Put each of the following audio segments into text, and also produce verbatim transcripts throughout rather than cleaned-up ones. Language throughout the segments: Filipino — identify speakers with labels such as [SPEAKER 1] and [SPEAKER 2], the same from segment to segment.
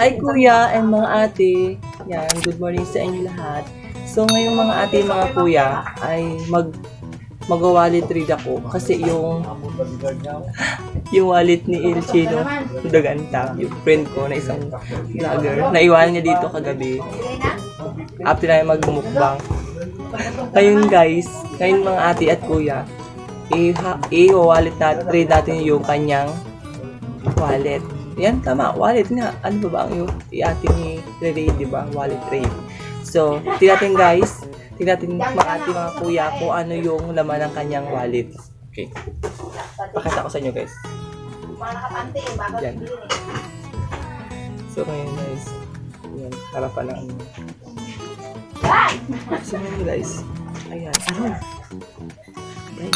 [SPEAKER 1] Hi kuya and mga ate. Yan, good morning sa inyo lahat. So ngayong mga ate, mga kuya ay mag mag-wallet read ako kasi yung yung wallet ni El Chino Daganta, yung friend ko na isang vlogger, naiwan niya dito kagabi after na magmukbang. Ngayon guys, ngayon mga ate at kuya, i-wallet natin, trade natin yung kanyang wallet. Yan, tama, wallet nga. Ano ba ba ang yung i-ating i-trade, di ba? Wallet trade. So, tingnan guys, tingnan mga ate, mga kuya, kung ano yung laman ng kanyang wallet. Okay. Pakita ko sa inyo guys. Yan. So, ngayon guys, yan, harapan ng ano. So, ngayon guys, ayan, ano? Guys.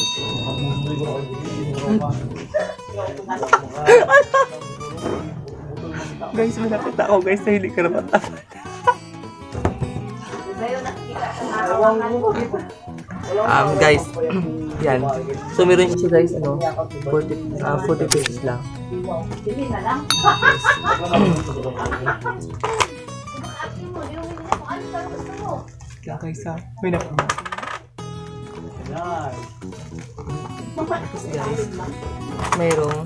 [SPEAKER 1] Guys, may nakita ako guys na hindi ka naman tapat. um, guys, yan. So, meron siya guys, ano, forty, uh, forty pesos lang. Kaya guys, ha, may nakita. Guys, mayroong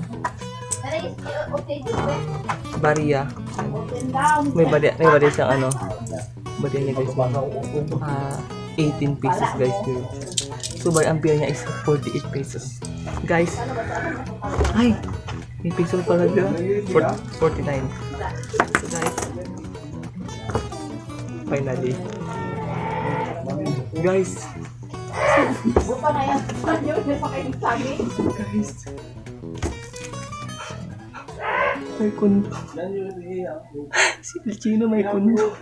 [SPEAKER 1] Baria. May baria, may baria siyang ano. Baria niya guys. Uh, eighteen pesos guys. Yun. So by ampere niya is forty-eight pesos. Guys. Ay, may peso pala dyan. forty-nine. So guys. Finally. Guys. Guys. May kundo. Si El Chino may kundo.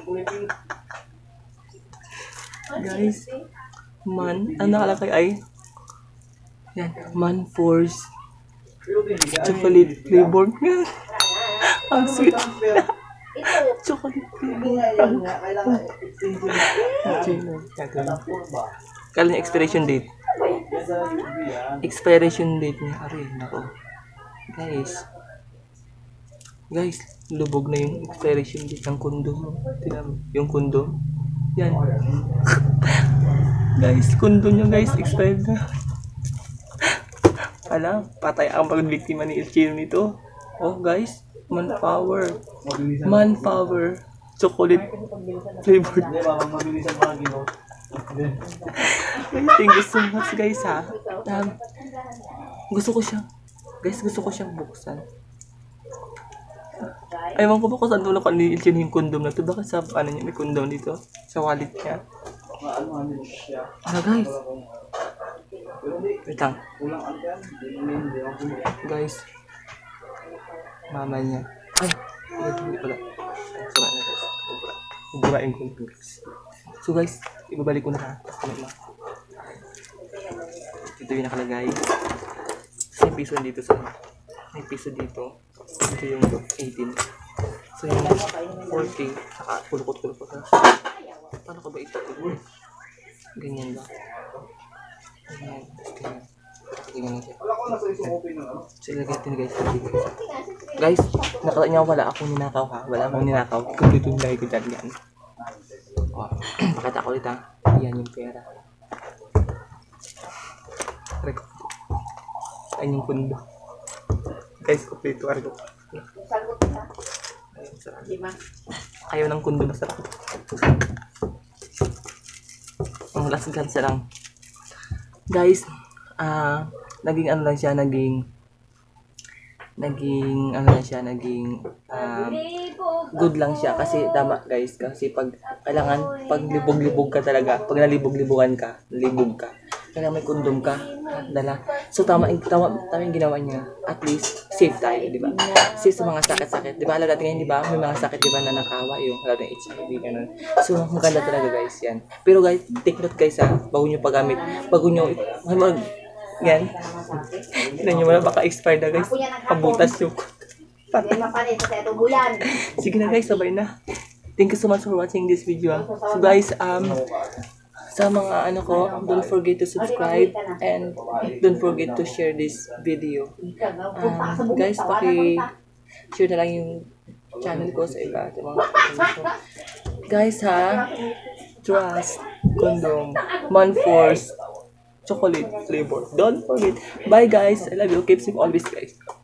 [SPEAKER 1] Guys, man, ang nakalagay ay yan, man force chocolate flavor. Ang sweet. Chocolate flavor. Kala niya expiration date. Expiration date niya. Aray, nako. Guys. Guys, lubog na yung expiration date ng kundo mo. Tingnan mo, yung kundo. Yan. Guys, kundo nyo guys, expired na. Ala, patay ang pagbiktima ni El Chino nito. Oh guys, manpower. Manpower. Chocolate flavored. Thank you so much guys ha. Um, gusto ko siyang, guys, gusto ko siyang buksan. Ayaw ko ba kung saan doon ako ni El Chino yung condom na ito? Bakit sa ano niya may condom dito? Sa wallet niya. Ah guys. Wait lang. Guys. Mama niya. Ay. Hindi pala. Sura na guys. Uburain ko guys. So guys, ibabalik ko na. Ito yung nakalagay. May piso dito sa may piso dito. Ito yung eighteen. So yung four K. Saka kulukot-kulukot na. Paano ka ba ito? Ganyan ba? Ganyan. Ganyan. Ganyan natin. So ilagay natin guys. Guys, nakita niyo wala akong ninakaw ha. Wala akong ninakaw. Kumpleto yung lagay ko dyan yan. Oh, pakita ko ulit ha. Yan yung pera. Record. Ayan yung kundo. Guys, kumpleto. Argo. Ayaw ng kundo, masarap. Ang last gansa lang. Guys, ah, uh, naging ano lang siya, naging naging ano lang siya, naging uh, good lang siya kasi tama guys, kasi pag kailangan pag libog-libog ka talaga, pag nalibog-libogan ka, libog ka, kailangan may kondom ka, dala. So tama, tama, tama yung ginawa niya. At least safe tayo, di ba? Safe sa mga sakit-sakit. Di ba? Alam natin ngayon, di ba? May mga sakit, di ba, na nakawa yung alam ng H I V, ganun. So maganda talaga guys, yan. Pero guys, take note guys ha, bago nyo paggamit, bago nyo, mag, yan. Tignan nyo wala, baka expired na guys. Pabutas yung sige na guys, sabay na. Thank you so much for watching this video. So guys, um, sa mga ano ko, don't forget to subscribe and don't forget to share this video. Um, guys, paki-share na lang yung channel ko sa iba. At mga so, guys ha, trust, condom, man-force, chocolate flavor. Don't forget. Bye guys. I love you. Keep safe always guys.